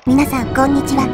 皆さんこんにちは。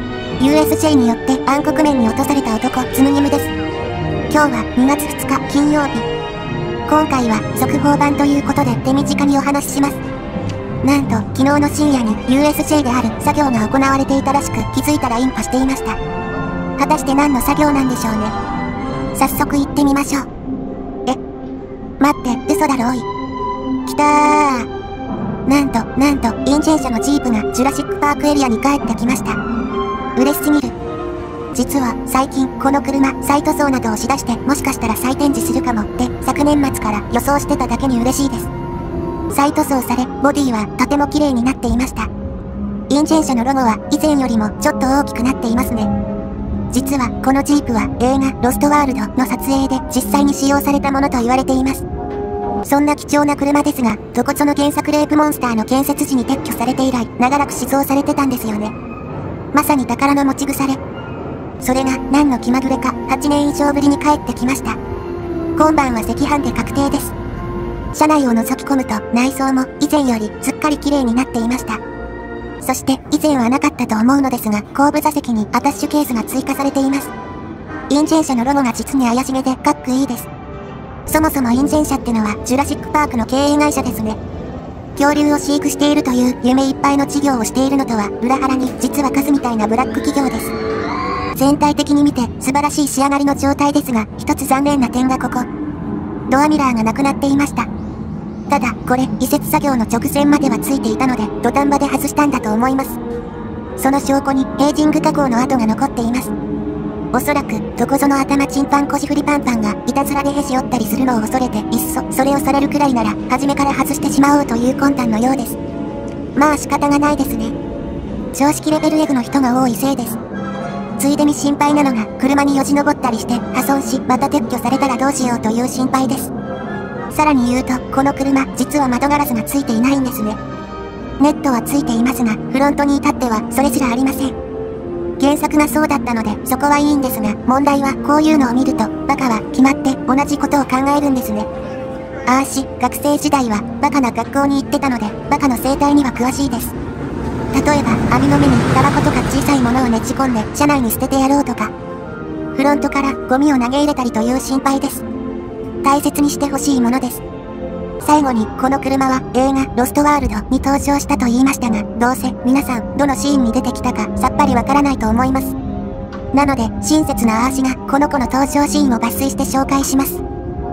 USJ によって暗黒面に落とされた男つむぎむです。今日は2月2日金曜日。今回は速報版ということで手短にお話しします。なんと昨日の深夜に USJ である作業が行われていたらしく、気づいたらインパしていました。果たして何の作業なんでしょうね。早速行ってみましょう。待って、嘘だろおい。来たー。なんとインジェン社のジープがジュラシックパークエリアに帰ってきました。嬉しすぎる。実は最近この車再塗装などをしだして、もしかしたら再展示するかもって昨年末から予想してただけに嬉しいです。再塗装されボディはとても綺麗になっていました。インジェン社のロゴは以前よりもちょっと大きくなっていますね。実はこのジープは映画ロストワールドの撮影で実際に使用されたものと言われています。そんな貴重な車ですが、どこぞの原作レープモンスターの建設時に撤去されて以来長らく試造されてたんですよね。まさに宝の持ち腐れ。それが何の気まぐれか8年以上ぶりに帰ってきました。今晩は赤飯で確定です。車内を覗き込むと内装も以前よりすっかり綺麗になっていました。そして以前はなかったと思うのですが、後部座席にアタッシュケースが追加されています。インジェン社のロゴが実に怪しげでかっこいいです。そもそもインジェン社ってのはジュラシックパークの経営会社ですね。恐竜を飼育しているという夢いっぱいの事業をしているのとは裏腹に、実はカスみたいなブラック企業です。全体的に見て素晴らしい仕上がりの状態ですが、一つ残念な点がここ。ドアミラーがなくなっていました。ただこれ移設作業の直前まではついていたので、土壇場で外したんだと思います。その証拠にエイジング加工の跡が残っています。おそらくどこぞの頭チンパン腰振りパンパンがいたずらでへし折ったりするのを恐れて、いっそそれをされるくらいなら初めから外してしまおうという魂胆のようです。まあ仕方がないですね。常識レベルエグの人が多いせいです。ついでに心配なのが、車によじ登ったりして破損しまた撤去されたらどうしようという心配です。さらに言うと、この車実は窓ガラスがついていないんですね。ネットはついていますが、フロントに至ってはそれすらありません。原作がそうだったのでそこはいいんですが、問題はこういうのを見るとバカは決まって同じことを考えるんですね。あーし、学生時代はバカな学校に行ってたのでバカの生態には詳しいです。例えば網の目にタバコとか小さいものをねじ込んで車内に捨ててやろうとか、フロントからゴミを投げ入れたりという心配です。大切にしてほしいものです。最後にこの車は映画ロストワールドに登場したと言いましたが、どうせ皆さんどのシーンに出てきたかさっぱりわからないと思います。なので親切なアーシがこの子の登場シーンを抜粋して紹介します。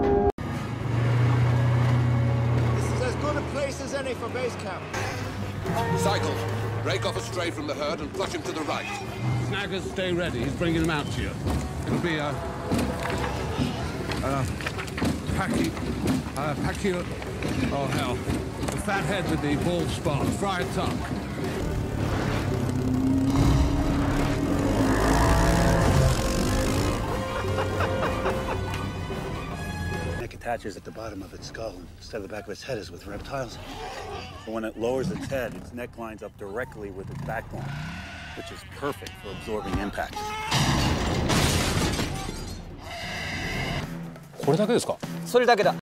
Break off a stray from the herd and flush him to the right. Snaggers, stay ready. He's bringing them out to you. It'll be Packy, oh hell, the fat head with the bald spot, fried tongue. Neck attaches at the bottom of its skull, instead of the back of its head is with reptiles. But when it lowers its head, its neck lines up directly with its backbone, which is perfect for absorbing impact. これだけですか？ それだけだ。